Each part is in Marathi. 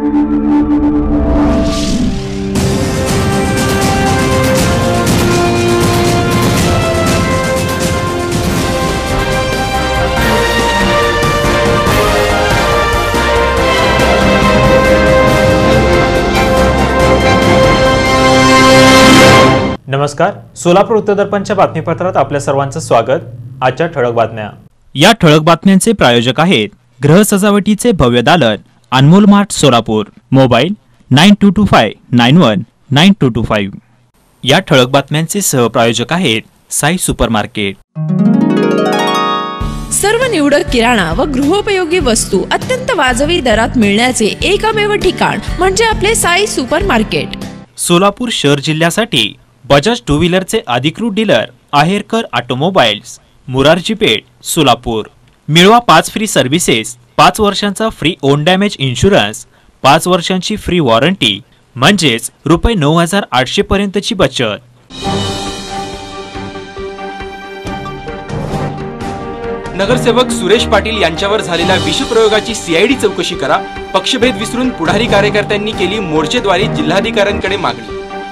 नमस्कार, सोलापूर उत्तर दर्पणच्या बातमीपत्रात आपल्या सर्वांचं स्वागत। आजच्या ठळक बातम्या। या ठळक बातम्यांचे प्रायोजक आहेत गृह सजावटीचे भव्य दालन अनमोल मार्ट सोलापूर। मोबाईल 9225919225। या ठळक बातम्यांचे सहप्रायोजक आहेत साई सुपरमार्केट। सर्व निवडक किराणा व गृहोपयोगी वस्तू अत्यंत वाजवी दरात मिळण्याचे एकमेव ठिकाण म्हणजे आपले साई सुपरमार्केट। सोलापूर शहर जिल्ह्यासाठी बजाज टू व्हीलरचे अधिकृत डीलर आहेरकर ऑटोमोबाईल्स, मुरारजी पेठ, सोलापूर। मिळवा 5 फ्री सर्व्हिसेस, 5 वर्षांचा फ्री ओन डॅमेज इन्शुरन्स, 5 वर्षांची फ्री वॉरंटी, म्हणजेच रुपये 9800 पर्यंतची बचत। नगरसेवक सुरेश पाटील यांच्यावर झालेल्या विषप्रयोगाची सीआयडी चौकशी करा। पक्षभेद विसरून पुढारी कार्यकर्त्यांनी केली मोर्चेद्वारे जिल्हाधिकाऱ्यांकडे मागणी।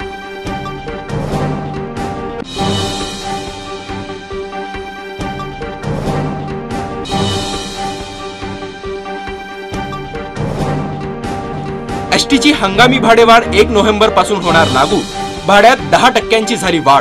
एसटीची हंगामी भाडेवाढ 1 नोव्हेंबर पासून होणार लागू। भाड्यात 10% झाली वाढ।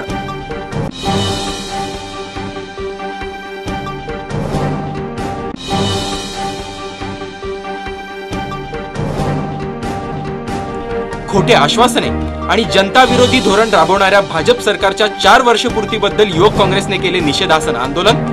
खोटे आश्वासने आणि जनता विरोधी धोरण राबवणाऱ्या भाजप सरकारच्या 4 वर्षपूर्तीबद्दल युवक काँग्रेसने केले निषेधासन आंदोलन।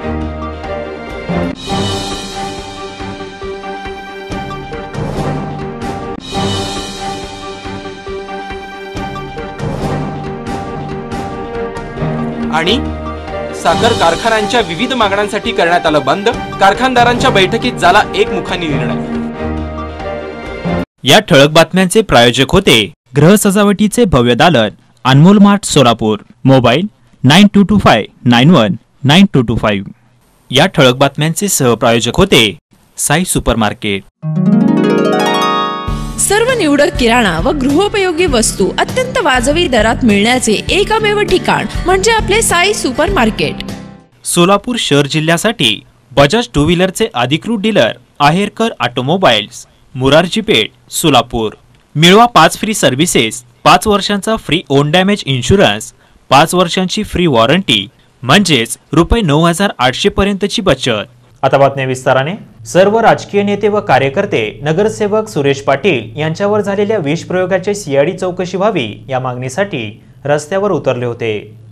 आणि साखर कारखान्यांच्या विविध मागण्यांसाठी करण्यात आलं बंद। कारखानदारांच्या बैठकीत झाला एकमुखानी निर्णय। या ठळक बातम्यांचे प्रायोजक होते गृह सजावटीचे भव्य दालन अनमोल मार्ट सोलापूर। मोबाईल 9225919225। या ठळक बातम्यांचे सहप्रायोजक होते साई सुपरमार्केट। सर्व निवडक किराणा व गृहोपयोगी वस्तू अत्यंत वाजवी दरात मिळण्याचे एकमेव ठिकाण म्हणजे आपले साई सुपरमार्केट। सोलापूर शहर जिल्ह्यासाठी बजाज टू व्हीलरचे अधिकृत डीलर आहेरकर ऑटोमोबाईल्स, मुरारजी पेठ, सोलापूर। मिळवा 5 फ्री सर्व्हिसेस, 5 वर्षांचा फ्री ओन डॅमेज इन्शुरन्स, 5 वर्षांची फ्री वॉरंटी, म्हणजेच रुपये 9800 पर्यंतची बचत। आता बातम्या विस्ताराने। सर्व राजकीय नेते व कार्यकर्ते नगरसेवक सुरेश पाटील यांच्यावर झालेल्या विषप्रयोगाची सीआयडी चौकशी व्हावी या मागणीसाठी रस्त्यावर उतरले होते।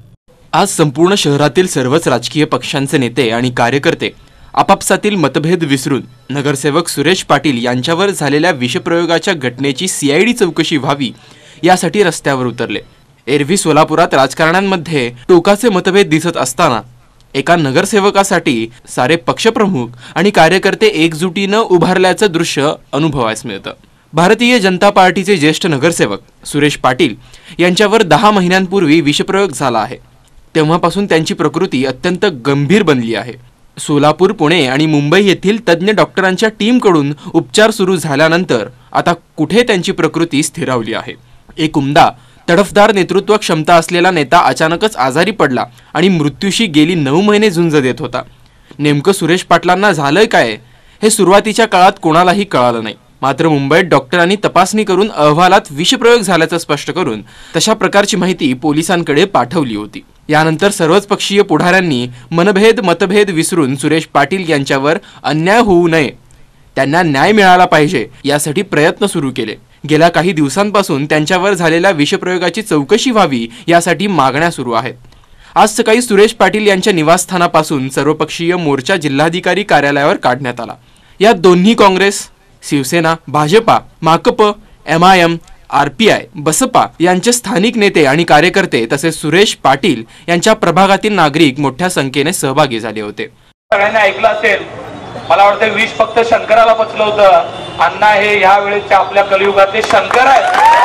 आज संपूर्ण शहरातील सर्वच राजकीय पक्षांचे नेते आणि कार्यकर्ते आपापसातील मतभेद विसरून नगरसेवक सुरेश पाटील यांच्यावर झालेल्या विषप्रयोगाच्या घटनेची सीआयडी चौकशी व्हावी यासाठी रस्त्यावर उतरले। एरवी सोलापुरात राजकारण्यांमध्ये टोकाचे मतभेद दिसत असताना एका नगरसेवकासाठी सारे पक्षप्रमुख आणि कार्यकर्ते एकजुटीने उभारल्याचं दृश्य अनुभवायला मिळतं। भारतीय जनता पार्टीचे ज्येष्ठ नगरसेवक सुरेश पाटील यांच्यावर 10 महिन्यांपूर्वी विषप्रयोग झाला आहे। तेव्हापासून त्यांची प्रकृती अत्यंत गंभीर बनली आहे। सोलापूर, पुणे आणि मुंबई येथील तज्ञ डॉक्टरांच्या टीमकडून उपचार सुरू झाल्यानंतर आता कुठे त्यांची प्रकृती स्थिरावली आहे। एक उमदा तडफदार नेतृत्व क्षमता असलेला नेता अचानकच आजारी पडला आणि मृत्यूशी गेली 9 महिने झुंज देत होता। नेमकं सुरेश पाटलांना झालंय काय हे सुरुवातीच्या काळात कोणालाही कळालं नाही। मात्र मुंबईत डॉक्टरांनी तपासणी करून अहवालात विषप्रयोग झाल्याचं स्पष्ट करून तशा प्रकारची माहिती पोलिसांकडे पाठवली होती। यानंतर सर्वच पक्षीय पुढाऱ्यांनी मतभेद विसरून सुरेश पाटील यांच्यावर अन्याय होऊ नये, त्यांना न्याय मिळाला पाहिजे यासाठी प्रयत्न सुरू केले। गेल्या काही दिवसांपासून त्यांच्यावर झालेल्या विषप्रयोगाची चौकशी व्हावी यासाठी मागण्या सुरू आहेत। आज सकाळी सुरेश पाटील यांच्या निवासस्थानापासून सर्वपक्षीय मोर्चा जिल्हाधिकारी कार्यालयावर काढण्यात आला। यात दोन्ही काँग्रेस, शिवसेना, भाजपा, माकप, MIM, RPI, बसपा यांचे स्थानिक नेते आणि कार्यकर्ते तसेच सुरेश पाटील यांच्या प्रभागातील नागरिक मोठ्या संख्येने सहभागी झाले होते। सगळ्यांनी ऐकलं असेल, मला वाटतं विष फक्त शंकराला पचलं होतं। अण्णा हे ह्या वेळेच्या आपल्या कलियुगातले शंकर आहेत।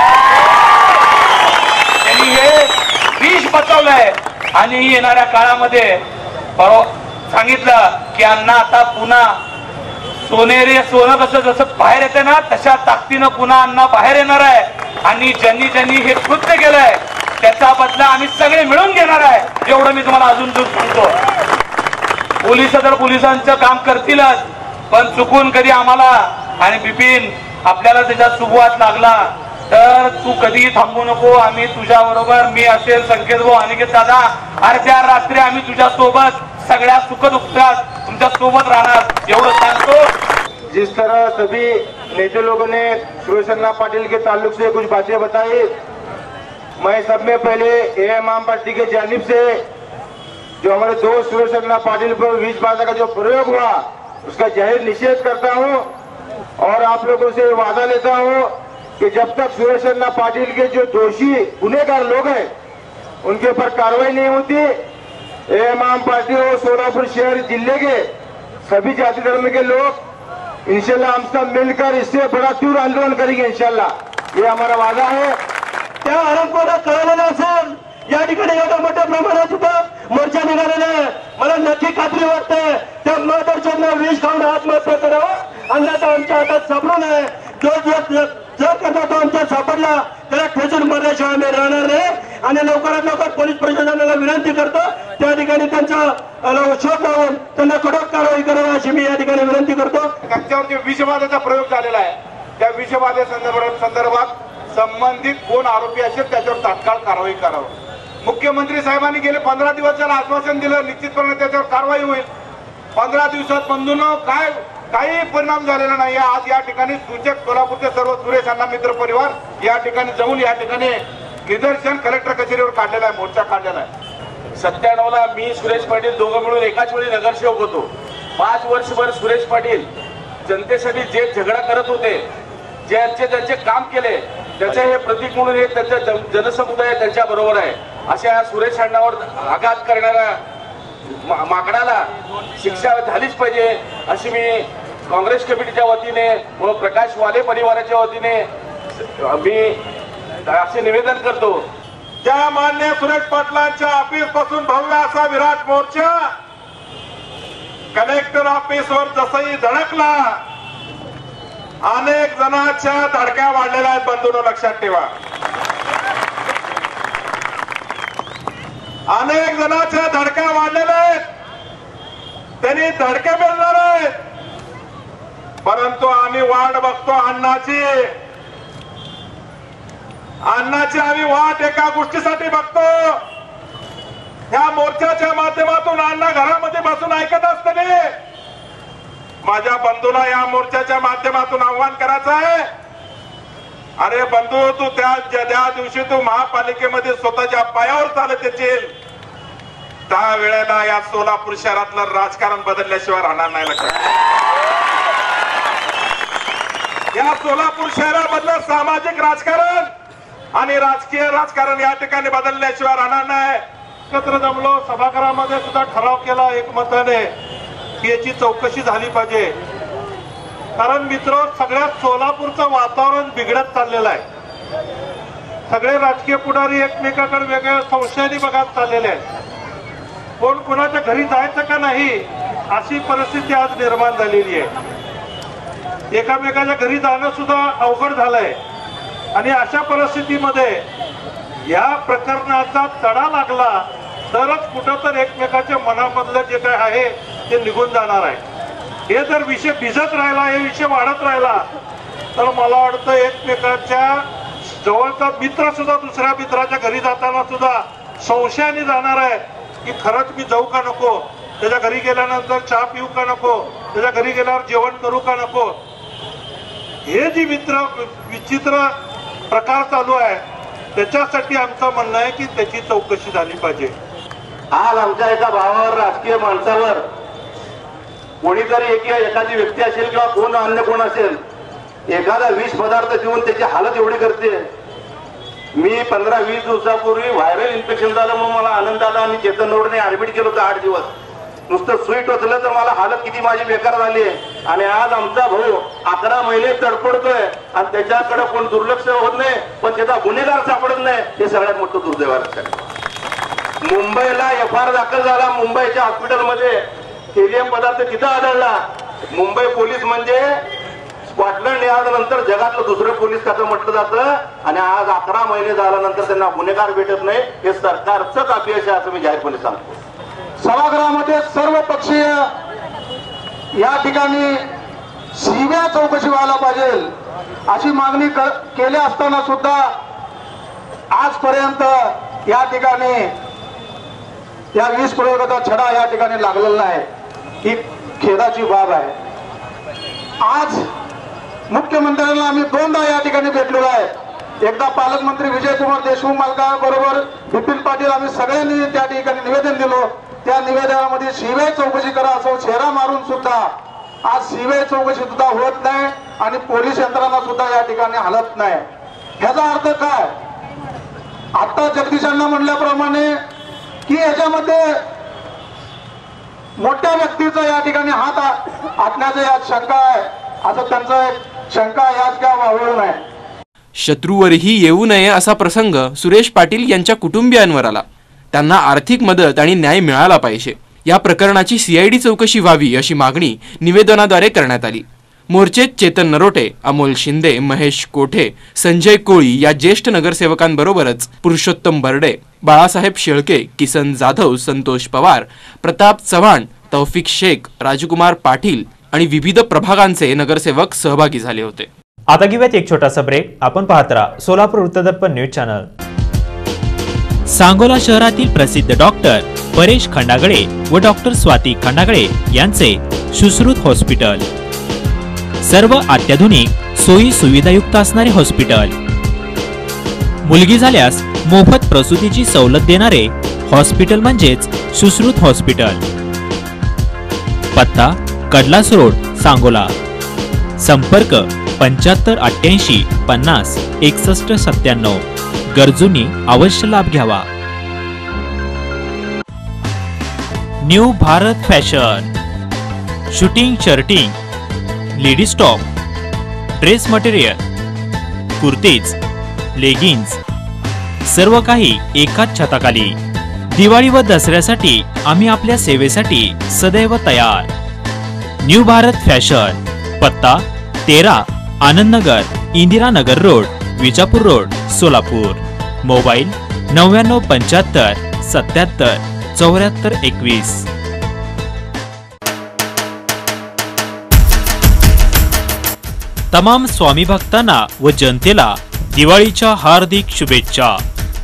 त्यांनी हे विष पचवलंय आणि येणाऱ्या काळामध्ये सांगितलं की अण्णा आता पुन्हा सोनं कसं जसं बाहेर येते ना तशा ताकदीनं पुन्हा अण्णा बाहेर येणार आहे आणि ज्यांनी ज्यांनी हे कृत्य केलंय त्याचा बदला आम्ही सगळे मिळून घेणार आहे, एवढं मी तुम्हाला अजून सांगतो. पोलिस तर पोलिसांचं काम करतीलच, पण चुकून कधी आम्हाला आणि बिपिन आपल्याला त्याच्या सुबवात लागला तर तू कधीही थांबू नको. आम्ही तुझ्या बरोबर, मी असेल, संकेत भाऊ, अनिकेत दादा, अर्ध्या रात्री आम्ही तुझ्या सोबत सगळ्या सुखदुःखात तुमच्या सोबत राहणार, एवढं सांगतो. जिस तरह सभी नेता लोगों ने सुरेश अन्ना पाटिल के ताल्लुक से कुछ बातें बताई, मैं सब में पहले एएम आम पार्टी के जानिब से जो हमारे दोस्त सुरेश अन्ना पाटिल पर विष भाषा का जो प्रयोग हुआ उसका जाहिर निषेध करता हूं और आप लोगों से वादा लेता हूं कि जब तक सुरेश अन्ना पाटिल के जो दोषी गुनहगार लोग हैं उनके ऊपर कार्रवाई नहीं होती, एएम आम पार्टी और सोलापुर शहर जिले के सभी जाति धर्म के लोग इंशाल्लाह हम सब मिलकर इससे बड़ा तीव्र आंदोलन करेंगे. इंशाल्लाह ये हमारा वादा है. त्या आरोपाला कळलेलं असेल या ठिकाणी एवढ्या मोठ्या प्रमाणात इथं मोर्चा निघालेला आहे. मला नक्की खात्री वाटते त्या मदरच्यांना विष खाऊन आत्महत्या करावं, अन्नाचा आमच्या हातात सापडू नये. जो करता तो आमच्या सापडला त्याला ठेचून मरल्याशिवाय आम्ही राहणार नाही आणि लवकरात लवकर पोलीस प्रशासनाला विनंती करतो त्या ठिकाणी त्यांचा शोध लावून त्यांना कडक कारवाई करावी अशी मी या ठिकाणी विनंती करतो. त्यांच्यावर जो विषबाधेचा प्रयोग झालेला आहे त्या विषबाधे संदर्भात संबंधित कोण आरोपी असेल त्याच्यावर तात्काळ कारवाई करावं. मुख्यमंत्री साहेबांनी गेले 15 दिवस त्याला आश्वासन दिलं निश्चितपणे त्याच्यावर कारवाई होईल. 15 दिवसात बंधूंनो काही परिणाम झालेला नाही. आज या ठिकाणी सूचक सोलापूरचे सर्व सुरेश अण्णा मित्र परिवार या ठिकाणी जाऊन या ठिकाणी निदर्शन कलेक्टर कचेरीवर काढलेला आहे, मोर्चा काढलेला आहे. 97ला मी सुरेश पाटील दोघं मिळून एकाच वेळी नगरसेवक होतो. 5 वर्षभर सुरेश पाटील जनतेसाठी जे झगडा करत होते, ज्यांचे काम केले त्याचे हे प्रतीक म्हणून हे त्यांचा जनसमुदाय त्यांच्या बरोबर आहे. अशा सुरेश अण्णावर आघात करणाऱ्या माकडाला शिक्षा झालीच पाहिजे अशी मी काँग्रेस कमिटीच्या वतीने व प्रकाश वाले परिवाराच्या वतीने मी असे निवेदन करतो. त्या मान्य सुरेश पाटलांच्या ऑफिस पासून भव्य असा विराट मोर्चा कलेक्टर ऑफिसवर जसंही धडकला अनेक जणांच्या धडक्या वाढलेल्या आहेत. बंधूंनो लक्षात ठेवा, अनेक जणांच्या धडक्या वाढलेल्या आहेत. त्यांनी धडके मिळणार आहेत, परंतु आम्ही वाट बघतो अण्णाची आम्ही वाट एका गोष्टीसाठी बघतो. या मोर्चाच्या माध्यमातून अण्णा घरामध्ये बसून ऐकत असताना माझ्या बंधूला या मोर्चाच्या माध्यमातून आव्हान करायचं आहे. अरे बंधू, तू ज्या दिवशी तू महापालिकेमध्ये स्वतःच्या पायावर चालत येशील त्या वेळेला या सोलापूर शहरातलं राजकारण बदलल्याशिवाय राहणार नाही. लक्षात, या सोलापूर शहरामधलं सामाजिक राजकारण आणि राजकीय राजकारण या ठिकाणी बदलल्याशिवाय राहणार नाही. एकत्र जमलो, सभागृहामध्ये सुद्धा ठराव केला एकमताने की याची चौकशी झाली पाहिजे. कारण मित्र, सगळ्या सोलापूरचं वातावरण बिघडत चाललेलं आहे. सगळे राजकीय पुढारी एकमेकाकडे वेगळ्या संशयाने बघत चाललेले आहेत. कोण कोणाच्या घरी जायचं का नाही अशी परिस्थिती आज निर्माण झालेली आहे. एकामेकाच्या घरी जाणं सुद्धा अवघड झालंय आणि अशा परिस्थितीमध्ये या प्रकरणाचा तडा लागला तरच कुठं तर एकमेकाच्या मनामधलं जे काय आहे ते निघून जाणार आहे. हे जर विषय भिजत राहिला, हे विषय वाढत राहिला तर मला वाटतं एकमेकाच्या जवळचा मित्र सुद्धा दुसऱ्या मित्राच्या घरी जाताना सुद्धा संशयाने जाणार आहे की खरंच मी जाऊ का नको, त्याच्या घरी गेल्यानंतर चहा पिऊ का नको, त्याच्या घरी गेल्यावर जेवण करू का नको. हे जी विचित्र प्रकार चालू आहे त्याच्यासाठी आमचं म्हणणं आहे की त्याची चौकशी झाली पाहिजे. आज आमच्या एका भावावर, राजकीय माणसावर कोणीतरी एखादी व्यक्ती असेल किंवा कोण अन्य कोण असेल एखादा विष पदार्थ देऊन त्याची हालत एवढी करते. मी 15-20 दिवसापूर्वी व्हायरल इन्फेक्शन झालं म्हणून मला आनंद आला आणि चेतन रोडने ऍडमिट केलं होतं 8 दिवस. नुसतं सुई टोचलं तर मला हालत किती माझी बेकार झाली आहे. आणि आज आमचा भाऊ 11 महिने तडफडतोय आणि त्याच्याकडे कोण दुर्लक्ष होत नाही, पण त्याचा गुन्हेगार सापडत नाही. हे सगळ्यात मोठं दुर्दैव आहे. मुंबईला FIR दाखल झाला, मुंबईच्या हॉस्पिटलमध्ये हेलियम पदार्थ तिथं आढळला मुंबई पोलीस म्हणजे स्कॉटलंड यार्ड नंतर जगातलं दुसरं पोलीस खातं म्हटलं जातं आणि आज 11 महिने झाल्यानंतर त्यांना गुन्हेगार भेटत नाही. हे सरकारचंच अपयश आहे असं मी जाहीरपणे सांगतो. सभागृहामध्ये सर्व पक्षीय या ठिकाणी सीबीआय चौकशी व्हायला पाहिजे अशी मागणी केली असताना सुद्धा आजपर्यंत या ठिकाणी या विष प्रयोगाचा छडा या ठिकाणी लागलेला नाही. ही खेदाची बाब आहे. आज मुख्यमंत्र्यांना आम्ही 2दा या ठिकाणी भेटलेलो आहे. एकदा पालकमंत्री विजयकुमार देशमुख मालकाबरोबर बिपिन पाटील आम्ही सगळ्यांनी त्या ठिकाणी निवेदन दिलो. त्या निवेदनामध्ये सीबीआय चौकशी करा असं चेहरा मारून सुद्धा आज सीबीआय चौकशी सुद्धा होत नाही आणि पोलीस यंत्रणा सुद्धा या ठिकाणी हलत नाही. ह्याचा अर्थ काय? आता जगदीशांना म्हणल्याप्रमाणे की याच्यामध्ये मोठ्या व्यक्तीचा या ठिकाणी हात आटण्याचा यात शंका आहे असं त्यांचं शंका यात काय वावळू नये. शत्रूवरही येऊ नये असा प्रसंग सुरेश पाटील यांच्या कुटुंबियांवर आला. त्यांना आर्थिक मदत आणि न्याय मिळाला पाहिजे. या प्रकरणाची सीआयडी चौकशी व्हावी अशी मागणी निवेदनाद्वारे करण्यात आली. मोर्चेत चेतन नरोटे, अमोल शिंदे, महेश कोठे, संजय कोळी या ज्येष्ठ नगरसेवकांबरोबरच पुरुषोत्तम बर्डे, बाळासाहेब शेळके, किसन जाधव, संतोष पवार, प्रताप चव्हाण, तौफिक शेख, राजकुमार पाटील आणि विविध प्रभागांचे नगरसेवक सहभागी झाले होते. आता घेऊयात एक छोटासा ब्रेक. आपण पाहत राहा सोलापूर वृत्तदर्पण न्यूज चॅनल. सांगोला शहरातील प्रसिद्ध डॉक्टर परेश खंडागळे व डॉक्टर स्वाती खंडागळे यांचे सुश्रुत हॉस्पिटल. सर्व अत्याधुनिक सोयी सुविधायुक्त असणारे हॉस्पिटल. मुलगी झाल्यास मोफत प्रसूतीची सवलत देणारे हॉस्पिटल म्हणजेच सुश्रुत हॉस्पिटल. पत्ता कडलास रोड, सांगोला. संपर्क 7588 50 61 97. गरजूंनी अवश्य लाभ घ्यावा. New Bharat fashion. Suiting, shirting, ladies top, dress material, kurtis, leggings, सर्व काही एकाच छताखाली. दिवाळी व दसऱ्यासाठी आम्ही आपल्या सेवेसाठी सदैव तयार. New Bharat fashion. पत्ता 13 Anandnagar, Indiranagar road, Vijapur road, Solapur. Mobile 9975 77 74 21. तमाम स्वामी भक्तांना व जनतेला दिवाळीच्या हार्दिक शुभेच्छा.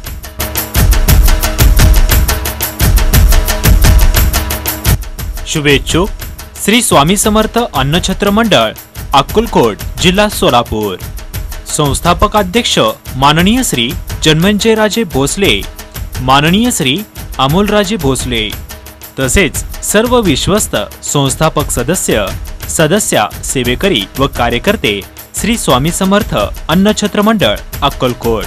शुभेच्छुक श्री स्वामी समर्थ अन्नछत्र मंडळ, अक्कलकोट, जिल्हा सोलापूर. संस्थापक अध्यक्ष माननीय श्री जन्मंजयराजे भोसले, माननीय श्री अमोलराजे भोसले, तसेच सर्व विश्वस्त संस्थापक सदस्य, सदस्या, सेवेकरी व कार्यकर्ते श्री स्वामी समर्थ अन्नछत्र मंडळ, अक्कलकोट.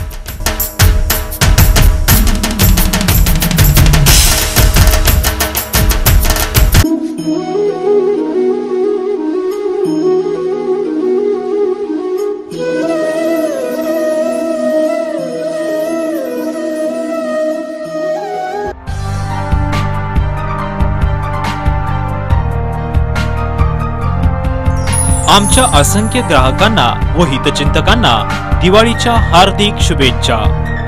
आमच्या असंख्य ग्राहकांना व हितचिंतकांना दिवाळीच्या हार्दिक शुभेच्छा.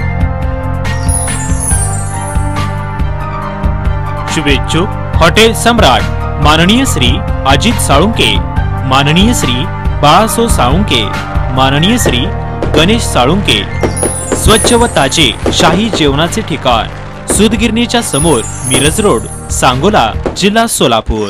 शुभेच्छुक हॉटेल सम्राट, माननीय श्री अजित साळुंके, माननीय श्री बाळासो साळुंके, माननीय श्री गणेश साळुंके. स्वच्छ व ताजे शाही जेवणाचे ठिकाण, सूतगिरणीच्या समोर, मिरज रोड, सांगोला, जिल्हा सोलापूर.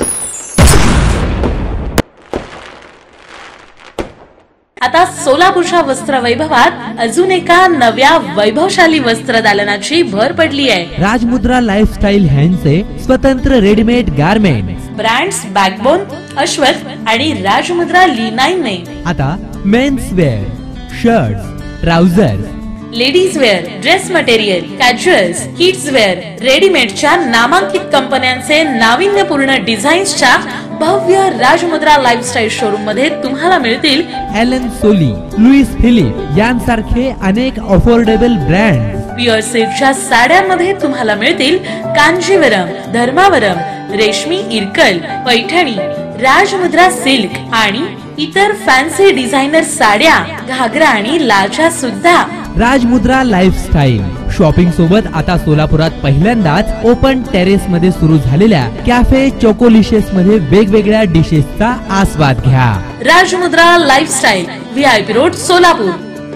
आता सोलापूरच्या वस्त्र वैभवात अजून एका नव्या वैभवशाली वस्त्र दालनाची भर पडली आहे. राजमुद्रा लाइफस्टाइल हँडचे स्वतंत्र readymade garments. Brands backbone, Ashwath आणि राजमुद्रा लिनाईनने आता men's wear, shirts, trousers, ladies wear, dress material, casuals, kids wear, रेडीमेडच्या नामांकित कंपन्यांचे नाविन्यपूर्ण डिझाईन्सच्या भव्य राजमुद्रा लाइफस्टाइल शोरूम मध्ये तुम्हाला मिळतील एलन सोली, लुईस फिलिप यांसारखे अनेक अफोर्डेबल ब्रँड. प्युअर सिल्कच्या साड्यांमध्ये तुम्हाला मिळतील कांजीवरम, धर्मावरम, रेशमी इरकल, पैठणी, राजमुद्रा सिल्क आणि इतर फॅन्सी डिझायनर साड्या, घागरा आणि लाचा सुद्धा. राजमुद्रा लाईफस्टाईल शॉपिंग सोबत आता सोलापुरात पहिल्यांदाच ओपन टेरेस मध्ये सुरू झालेल्या कॅफे चोकोलिशियस मध्ये वेगवेगळ्या डिशेसचा आस्वाद घ्या. Rajmudra lifestyle, VIP road, Solapur.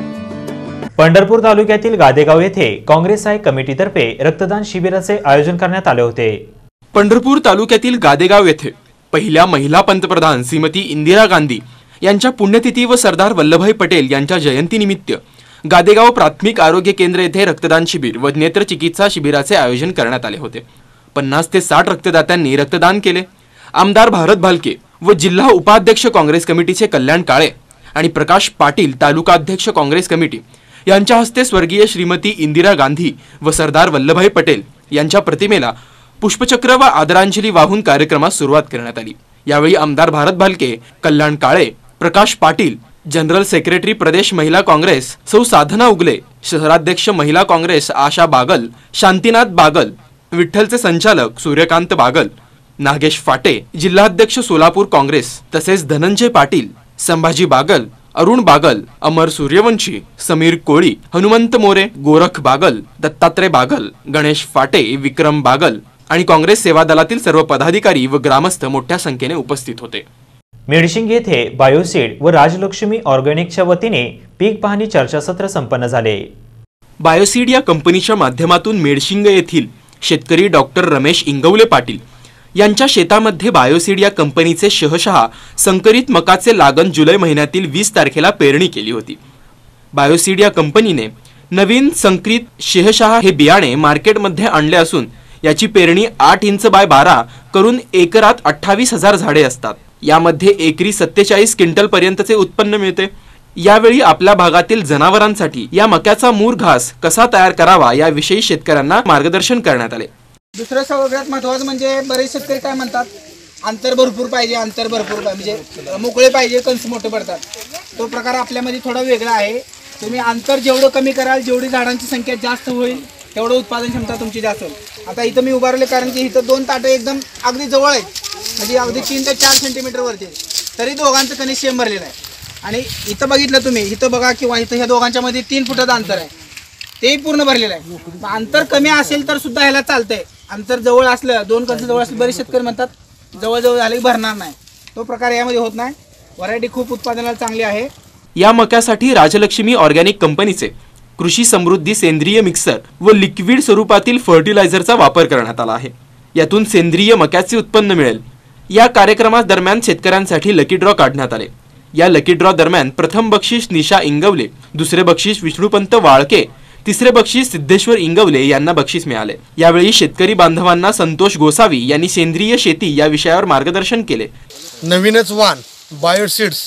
Pandharpur तालुक्यातील गादेगाव येथे काँग्रेस हाय कमिटीतर्फे रक्तदान शिबिराचे आयोजन करण्यात आले होते. पंढरपूर तालुक्यातील गादेगाव येथे पहिल्या महिला पंतप्रधान श्रीमती इंदिरा गांधी यांच्या पुण्यतिथी व सरदार वल्लभभाई पटेल यांच्या जयंतीनिमित्त गादेगाव प्राथमिक आरोग्य केंद्र येथे रक्तदान शिबिर व नेत्र चिकित्सा शिबिराचे आयोजन करण्यात आले होते. 50 ते 60 रक्तदात्यांनी रक्तदान केले. आमदार भारत भालके व जिल्हा उपाध्यक्ष काँग्रेस कमिटीचे कल्याण काळे आणि प्रकाश पाटील तालुका अध्यक्ष काँग्रेस कमिटी यांच्या हस्ते स्वर्गीय श्रीमती इंदिरा गांधी व सरदार वल्लभभाई पटेल यांच्या प्रतिमेला पुष्पचक्र व आदरांजली वाहून कार्यक्रमास सुरुवात करण्यात आली. यावेळी आमदार भारत भालके, कल्याण काळे, प्रकाश पाटील, जनरल सेक्रेटरी प्रदेश महिला काँग्रेस सौ साधना उगले, शहराध्यक्ष महिला काँग्रेस आशा बागल, शांतीनाथ बागल, विठ्ठलचे संचालक सूर्यकांत बागल, नागेश फाटे, जिल्हाध्यक्ष सोलापूर काँग्रेस तसेच धनंजय पाटील, संभाजी बागल, अरुण बागल, अमर सूर्यवंशी, समीर कोळी, हनुमंत मोरे, गोरख बागल, दत्तात्रय बागल, गणेश फाटे, विक्रम बागल आणि काँग्रेस सेवा दलातील सर्व पदाधिकारी व ग्रामस्थ मोठ्या संख्येने उपस्थित होते. मेडशिंग येथे बायोसीड व राजलक्ष्मी ऑर्गॅनिकच्या वतीने पीक पाहणी चर्चासत्र संपन्न झाले. बायोसीड या कंपनीच्या माध्यमातून मेडशिंग येथील शेतकरी डॉक्टर रमेश इंगवले पाटील यांच्या शेतामध्ये बायोसीड या कंपनीचे शहशः संकरित मकाचे लागण जुलै महिन्यातील 20 तारखेला पेरणी केली होती. बायोसीड या कंपनीने नवीन संकरित शहशः हे बियाणे मार्केटमध्ये आणले असून याची पेरणी 8 इंच बाय 12 करून एकरात 28,000 झाडे असतात. यामध्ये एकरी 47 क्विंटल पर्यंतचे उत्पन्न मिळते. यावेळी आपल्या भागातील जनावरांसाठी या मक्याचा मूर घास कसा तयार करावा याविषयी शेतकऱ्यांना मार्गदर्शन करण्यात आले. दुसरं सगळ्यात महत्त्वाचं म्हणजे बरेच शेतकरी काय म्हणतात, अंतर भरपूर पाहिजे, अंतर भरपूर म्हणजे मोकळे पाहिजे, कंस मोठे पडतात. तो प्रकार आपल्यामध्ये थोडा वेगळा आहे. तुम्ही अंतर जेवढं कमी कराल, जेवढी झाडांची संख्या जास्त होईल तेवढं उत्पादन क्षमता तुमची जास्त होईल. आता इथं मी उभारले कारण की इथं 2 ताटं एकदम अगदी जवळ आहेत, म्हणजे अगदी 3 ते 4 सेंटीमीटर वरती, तरी दोघांचं कणिक सेम भरलेलं आहे. आणि इथं बघितलं तुम्ही, इथं बघा किंवा इथं ह्या दोघांच्या मध्ये 3 फुटाचं अंतर आहे, तेही पूर्ण भरलेलं आहे. अंतर कमी असेल तर सुद्धा ह्याला चालतंय. अंतर जवळ असलं, 2 कंस जवळ असलं, बरेच शेतकरी म्हणतात जवळजवळ झाले की भरणार नाही. तो प्रकार यामध्ये होत नाही. व्हरायटी खूप उत्पादनाला चांगली आहे. या मक्यासाठी राजलक्ष्मी ऑर्गॅनिक कंपनीचे कृषी समृद्धी सेंद्रिय मिक्सर व लिक्विड स्वरूपातील फर्टिलायझरचा वापर करण्यात आला आहे. यातून सेंद्रिय मक्याचे उत्पन्न मिळेल. या कार्यक्रमादरम्यान शेतकऱ्यांसाठी लकी ड्रॉ काढण्यात आले. या लकी ड्रॉ दरम्यान प्रथम बक्षीस निशा इंगवले, दुसरे बक्षीस विष्णुपंत वाळके, तिसरे बक्षीस सिद्धेश्वर इंगवले यांना बक्षीस मिळाले. यावेळी शेतकरी बांधवांना संतोष गोसावी यांनी सेंद्रिय शेती या विषयावर मार्गदर्शन केले. नवीनच वाण बायोसीड्स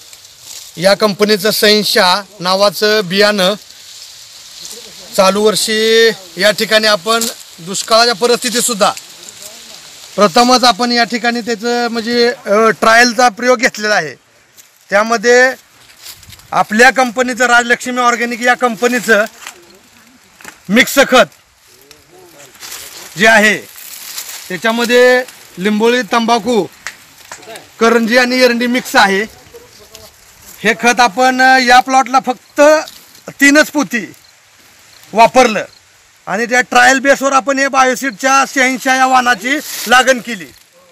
या कंपनीचं सैन्शा नावाचं बियाणं चालू वर्षी या ठिकाणी आपण दुष्काळाच्या परिस्थितीत सुद्धा प्रथमच आपण या ठिकाणी त्याचं म्हणजे ट्रायलचा प्रयोग घेतलेला आहे. त्यामध्ये आपल्या कंपनीचं राजलक्ष्मी ऑर्गॅनिक या कंपनीचं मिक्स खत जे आहे त्याच्यामध्ये लिंबोळी, तंबाखू, करंजी आणि एरंडी मिक्स आहे. हे खत आपण या प्लॉटला फक्त 3च पोती वापरलं आणि त्या ट्रायल बेसवर आपण हे बायोसीडच्या 86 या वाणाची लागण केली.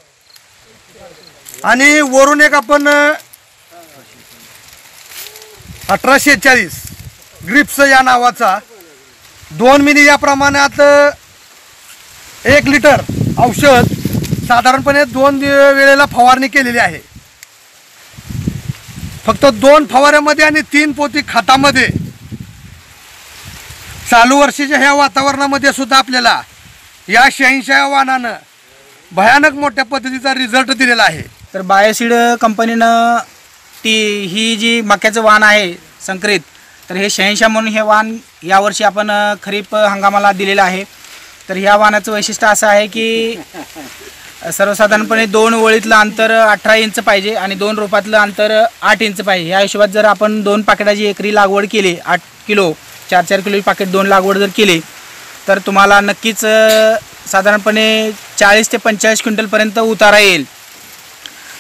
आणि वरून एक आपण 1840 ग्रिप्स या नावाचा 2 मिली या प्रमाणात 1 लिटर औषध साधारणपणे 2 वेळेला फवारणी केलेली आहे. फक्त 2 फवाऱ्यामध्ये आणि 3 पोती खतामध्ये चालू वर्षीच्या ह्या वातावरणामध्ये सुद्धा आपल्याला या 86 या वाणानं भयानक मोठ्या पद्धतीचा रिझल्ट दिलेला आहे. तर बायोसीड कंपनीनं ही जी मक्याचं वाण आहे संकरित, तर हे 86 म्हणून हे वाण यावर्षी आपण खरीप हंगामाला दिलेलं आहे. तर ह्या वाणाचं वैशिष्ट्य असं आहे की सर्वसाधारणपणे 2 ओळीतलं अंतर 18 इंच पाहिजे आणि 2 रोपातलं अंतर 8 इंच पाहिजे. या हिशोबात जर आपण 2 पाकिटाची एकरी लागवड केली, 8 किलो 4 किलो पाकिट 2 लागवड जर केली तर तुम्हाला नक्कीच साधारणपणे 40 ते 45 क्विंटलपर्यंत उतारा येईल.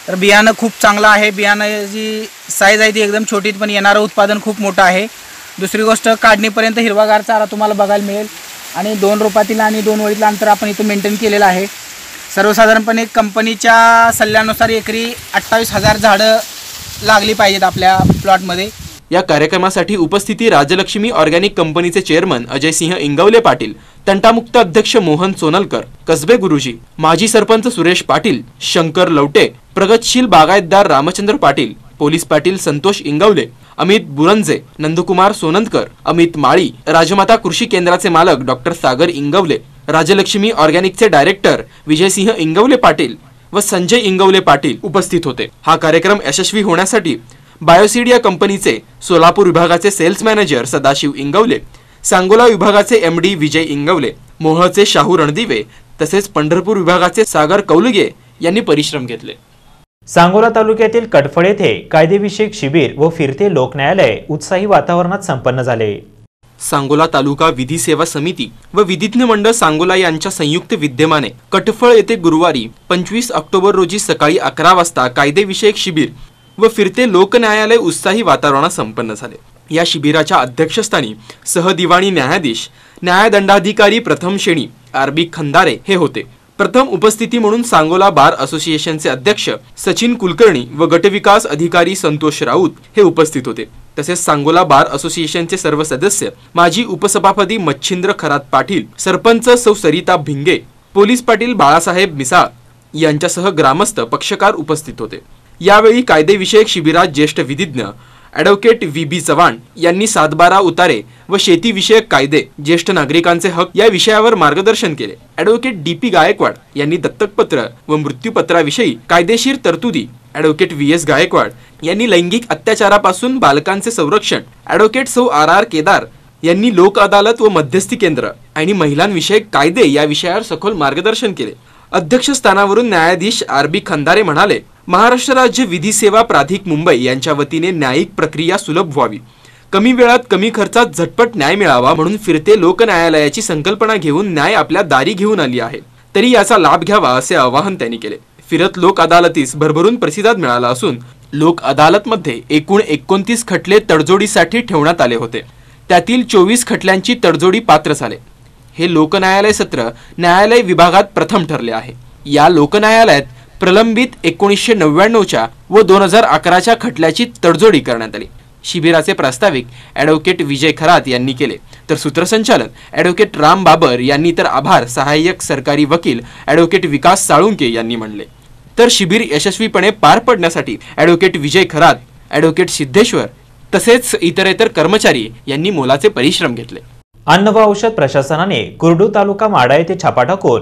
तर बियाणं खूप चांगलं आहे. बियाणं जी साईज आहे ती एकदम छोटी, पण येणारं उत्पादन खूप मोठं आहे. दुसरी गोष्ट, काढणीपर्यंत हिरवागार चारा तुम्हाला बघायला मिळेल आणि 2 रोपातील आणि 2 ओळीतलं अंतर आपण इथं मेंटेन केलेलं आहे. सर्वसाधारणपणे कंपनीच्या सल्ल्यानुसार एकरी 28,000 झाडं लागली पाहिजेत आपल्या प्लॉटमध्ये. या कार्यक्रमासाठी उपस्थिती राजलक्ष्मी ऑर्गॅनिक कंपनीचे चेअरमन अजयसिंह इंगवले पाटील, तंटामुक्त अध्यक्ष मोहन सोनलकर, कसबे गुरुजी, माजी सरपंच सुरेश पाटील, शंकर लवटे, प्रगतशील बागायतदार रामचंद्र पाटील, पोलीस पाटील संतोष इंगवले, अमित बुरंजे, नंदकुमार सोनंदकर, अमित माळी, राजमाता कृषी केंद्राचे मालक डॉक्टर सागर इंगवले, राजलक्ष्मी ऑर्गॅनिकचे डायरेक्टर विजयसिंह इंगवले पाटील व संजय इंगवले पाटील उपस्थित होते. हा कार्यक्रम यशस्वी होण्यासाठी बायोसीड या कंपनीचे सोलापूर विभागाचे सेल्स मॅनेजर सदाशिव इंगवले, सांगोला विभागाचे MD विजय इंगवले, मोहळचे शाहू रणदिवे तसेच पंढरपूर विभागाचे सागर कौलगे यांनी परिश्रम घेतले. सांगोला तालुक्यातील कटफळ येथे कायदेविषयक शिबिर व फिरते लोक न्यायालय उत्साही वातावरणात संपन्न झाले. सांगोला तालुका विधी सेवा समिती व विधिज्ञ मंडळ सांगोला यांच्या संयुक्त विद्यमाने कटफळ येथे गुरुवारी 25 ऑक्टोबर रोजी सकाळी 11 वाजता कायदेविषयक शिबिर व फिरते लोक न्यायालय उत्साही वातावरणात संपन्न झाले. या शिबिराच्या अध्यक्षस्थानी सहदिवाणी न्यायाधीश न्यायदंडाधिकारी प्रथम श्रेणी RB खंदारे हे होते. प्रथम उपस्थिती म्हणून सांगोला बार असोसिएशनचे अध्यक्ष सचिन कुलकर्णी व गटविकास अधिकारी संतोष राऊत हे उपस्थित होते. तसेच सांगोला बार असोसिएशनचे सर्व सदस्य, माजी उपसभापती मच्छिंद्र खरात पाटील, सरपंच सौ सरिता भिंगे, पोलीस पाटील बाळासाहेब मिसाळ यांच्यासह ग्रामस्थ पक्षकार उपस्थित होते. यावेळी कायदेविषयक शिबिरात ज्येष्ठ विधिज्ञ ॲडव्होकेट VB चव्हाण यांनी 7/12 उतारे व शेतीविषयक कायदे, ज्येष्ठ नागरिकांचे हक या विषयावर मार्गदर्शन केले. ॲडव्होकेट DP गायकवाड यांनी दत्तकपत्र व मृत्यूपत्राविषयी कायदेशीर तरतुदी, ॲडव्होकेट VS गायकवाड यांनी लैंगिक अत्याचारापासून बालकांचे संरक्षण, ॲडव्होकेट सौ RR केदार यांनी लोक अदालत व मध्यस्थी केंद्र आणि महिलांविषयक कायदे या विषयावर सखोल मार्गदर्शन केले. अध्यक्षस्थानावरून न्यायाधीश RB खंदारे म्हणाले, महाराष्ट्र राज्य विधी सेवा प्राधिक मुंबई यांच्या वतीने न्यायिक प्रक्रिया सुलभ व्हावी, कमी वेळात कमी खर्चात झटपट न्याय मिळावा म्हणून फिरते लोक न्यायालयाची संकल्पना घेऊन न्याय आपल्या दारी घेऊन आली आहे, तरी याचा लाभ घ्यावा असे आवाहन त्यांनी केले. फिरत लोक अदालतीस भरभरून प्रतिसाद मिळाला असून लोक अदालतमध्ये एकूण 29 खटले तडजोडीसाठी ठेवण्यात आले होते. त्यातील 24 खटल्यांची तडजोडी पात्र झाले. हे लोक न्यायालय सत्र न्यायालय विभागात प्रथम ठरले आहे. या लोक न्यायालयात प्रलंबित 1999च्या व 2011च्या खटल्याची तडजोडी करण्यात आली. शिबिराचे प्रास्ताविक ॲडव्होकेट विजय खरात यांनी केले, तर सूत्रसंचालन ॲडव्होकेट राम बाबर यांनी, तर आभार सहाय्यक सरकारी वकील ॲडव्होकेट विकास साळुंके यांनी मानले. तर शिबिर यशस्वीपणे पार पडण्यासाठी ॲडव्होकेट विजय खरात, ॲडव्होकेट सिद्धेश्वर तसेच इतरेतर कर्मचारी यांनी मोलाचे परिश्रम घेतले. अन्न व औषध प्रशासनाने कुर्डू तालुका माडा येथे छापा टाकून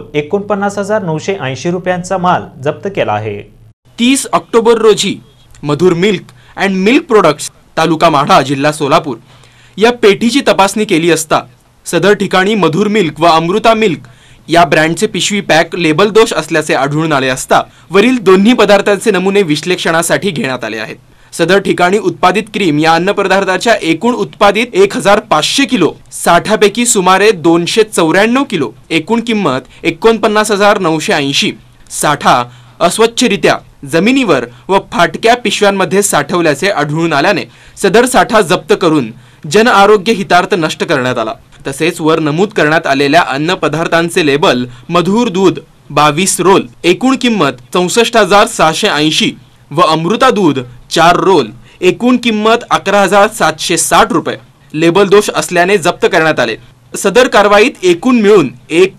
49,980 रुपयांचा माल जप्त केला आहे. 30 ऑक्टोबर रोजी Madhur milk and milk products तालुका माढा जिल्हा सोलापूर या पेटीची तपासणी केली असता सदर ठिकाणी मधुर मिल्क व अमृता मिल्क या ब्रँडचे पिशवी पॅक लेबल दोष असल्याचे आढळून आले असता वरील दोन्ही पदार्थांचे नमुने विश्लेषणासाठी घेण्यात आले आहेत. सदर ठिकाणी उत्पादित क्रीम या अन्न पदार्थाच्या एकूण उत्पादित 1500 किलो साठ्यापैकी सुमारे 294 किलो, एकूण किंमत 49,980, साठा अस्वच्छरित्या जमिनीवर व फाटक्या पिशव्यांमध्ये साठवल्याचे आढळून आल्याने सदर साठा जप्त करून जन आरोग्य हितार्थ नष्ट करण्यात आला. तसेच वर नमूद करण्यात आलेल्या अन्न पदार्थांचे लेबल मधुर दूध 22 रोल, एकूण किंमत 64,680 व अमृता दूध 4 रोल, एकूण किंमत 11,760 रुपये लेबल दोष असल्याने जप्त करण्यात आले. सदर कारवाईत एकूण मिळून